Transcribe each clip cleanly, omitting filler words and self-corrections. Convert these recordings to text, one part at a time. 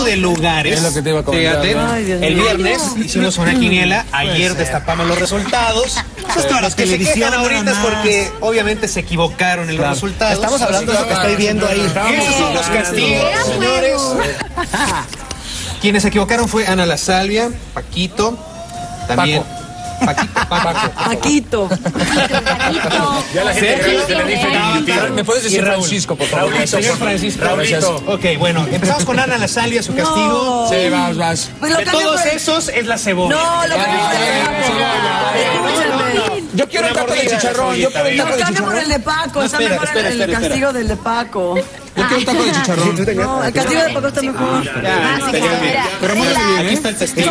hablando de lugares, es lo que te iba a comentar, fíjate, Ay, Dios el mío. viernes hicimos una quiniela, ayer destapamos los resultados. Pues todos los que se quejan ahorita es porque obviamente se equivocaron en los resultados. Estamos hablando de lo que estoy viendo ahí. Esos son los castigos, señores. Quienes se equivocaron fue Ana La Salvia, Paquito, también Paquito. Ya la gente se le dice. ¿Me puedes decir Francisco, por favor? Señor Francisco. Raulito. Ok, bueno, empezamos con Ana La Salvia, su castigo. Sí, vas. Pues lo De cambio todos por el- esos es la cebolla. No, lo cambio por el de Paco. Yo quiero un taco de chicharrón. Yo quiero un taco Lo de cambio por el chicharrón. de Paco. Está espera, mejor espera, el espera. castigo del de Paco. Yo quiero un taco de chicharrón. No, el castigo de Paco está mejor. Pero muy bien, aquí está el testigo.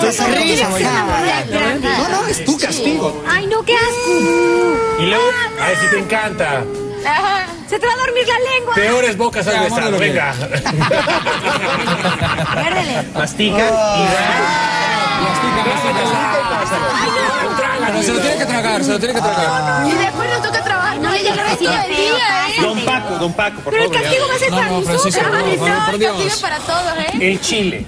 No, es tu castigo. Ay, no, qué asco. Y luego, a ver si te encanta. Ajá. Se te va a dormir la lengua. Peores bocas has besado, venga. Muérdele. Mastica y Pero se lo tiene que tragar, Y después nos toca trabajar. No, ella lo recibe el día, ¿eh? Don Paco, por Pero el favor. castigo va a ser para nosotros. Francisco, no, por Dios. Castigo para todos, ¿eh? El chile.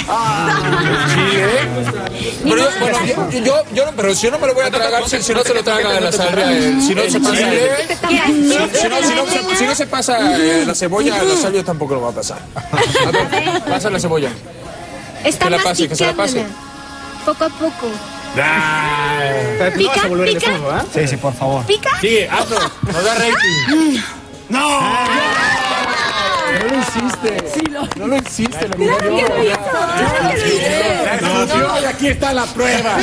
Pero pero si yo no me lo voy a tragar, si no se lo traga la salvia, si no se pasa, si no se pasa la cebolla, la salvia tampoco lo va a pasar. A ver, pasa la cebolla. Está Que la pase, que se la pase. Poco a poco. Ay. ¿Pica? ¿Pica? Sí, sí, por favor. ¿Pica? Sí, hazlo. Nos da rating. No lo hiciste. No lo hiciste, lo miré yo. Y aquí está la prueba.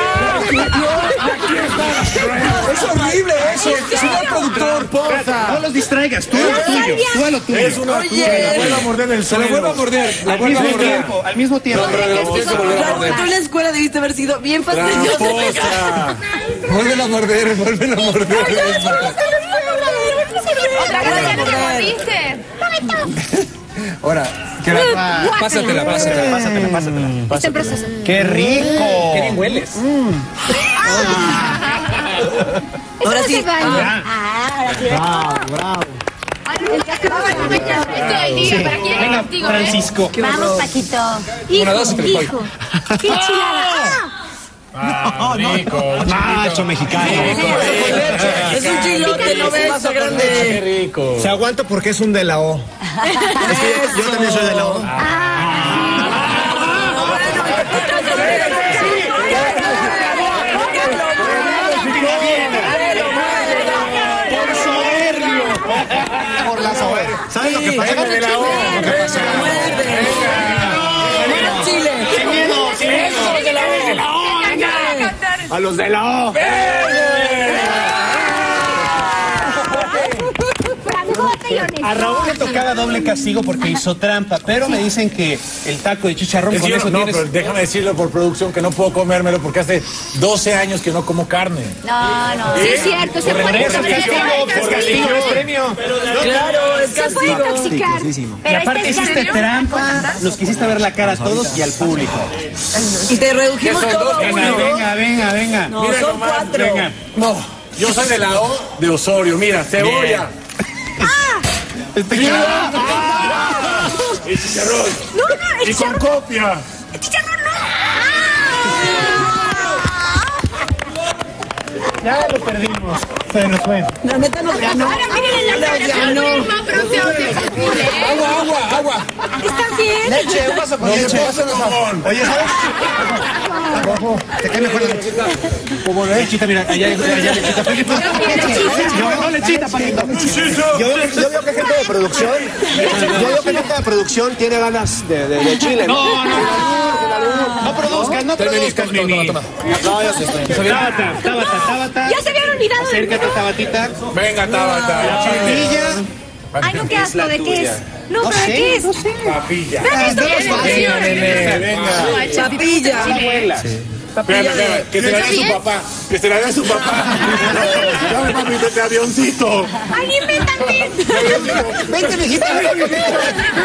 Es horrible eso. Señor productor, porfa. No los distraigas, tú a lo tuyo. Tú a lo tuyo. Es una Oye. vuelve a morder el Se lo vuelvo a morder. Al mismo tiempo, al mismo tiempo. Tú en la escuela debiste haber sido bien fastidioso. Vuelven a morder. Otra cosa ya no te mordiste. Ahora, pásatela. Está en proceso. ¡Qué rico! ¡Qué bien hueles! Ahora sí. Ahora sí. Bravo. El castigo va a ser esto del día. ¿Para quién es el Venga, castigo? Francisco. Vamos, Paquito. Una, dos y tres, voy. Hijo. ¡Qué chulada! rico. Macho mexicano. Es un chilote, no ves, Qué grande. rico. Se aguanta porque es un de la O. Es que yo también soy de la O. Por soberbio. Por la soberbia. ¿Sabes lo que pasa? De la O. Lo que pasa. Chile. Sin miedo, sin miedo. A los de la O. A Raúl le tocaba doble castigo porque hizo trampa, pero me dicen que el taco de chicharrón con eso No, tienes... pero déjame decirlo por producción que no puedo comérmelo porque hace 12 años que no como carne. No. Sí, es cierto. Se puede Por castigo, es premio. Claro, es Se puede castigo. intoxicar. Y Pero aparte hiciste trampa, nos quisiste ver la cara a todos y al público. Y te redujimos todo a uno. Venga. No, Mira son nomás, 4. venga. No, yo soy de la O de Osorio. Mira, cebolla. Y chicharrón. No, Y con copia. chicharrón no. Ya lo perdimos. Se nos fue. La neta nos ganó. Ahora miren la cara. Más producción. Agua. ¿Estás bien? Leche, un vaso con leche. Oye, ¿sabes? ¿Te cae mejor la lechita? Como lechita, mira, allá lechita. No, lechita, Paquito. Yo veo que gente de producción. Yo veo que gente de producción tiene ganas de chile. No produzcas, Mimi. No, yo sí estoy. Tabata. Ya se habían olvidado de mí. Acércate, Tabatita. Venga, Tabata. Papilla. Ay, no, qué asco. ¿De qué es? No, pero ¿de qué es? Papilla. Venga. Papilla. Espérame, que se la dé su papá. Que se la dé su papá. Dame, papi, vete avioncito. Ay, invéntate. Vente, mijita.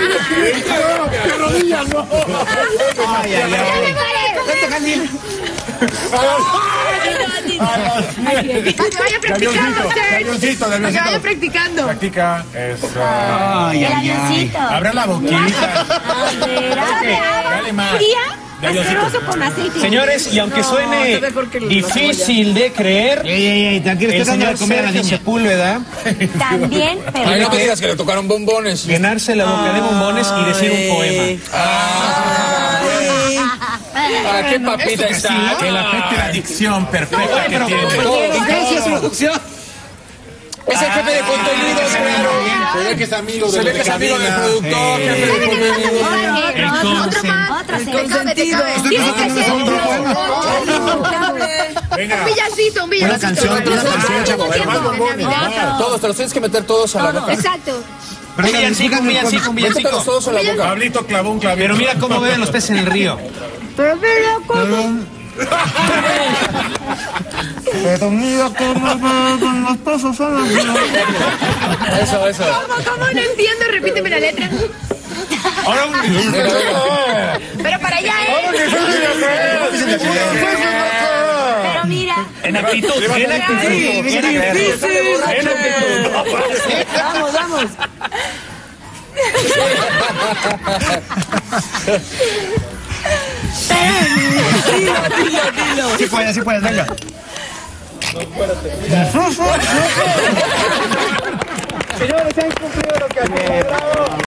¡Qué rodillas, no! Ay. Ya me muere. Vente, Jalil. Para que vaya practicando, Serge. Para que vaya practicando. Practica. Eso. El avioncito. Abre la boquita. Dale más. Fría, asqueroso con aceite. Señores, y aunque suene difícil de creer, el señor Sergio Sepúlveda También, pero Ay, no me digas que le tocaron bombones. llenarse la boca de bombones y decir un poema. ¿Qué papita está? Que la afecte la dicción perfecta que tiene. Es el jefe de contenidos, claro. Se ve que es amigo Se ve que es amigo del productor, jefe de contenidos. Otro más. Otra Te cerveza. cabe. Tiene que ser un villancito, un villancito. Una canción, chavo. Todos, te los tienes que meter todos a la boca. Exacto. Un villancico. Métetelos todos a la boca. Pablito clavó un clavito. Pero mira cómo beben los peces en el río. Pero mira cómo. Pero mira cómo los pasos son Eso. ¿Cómo? No entiendo, repíteme la letra. Ahora Pero para allá, Pero mira. en actitud. Vamos. Sí puedes, venga. Señores, se han cumplido lo que han logrado.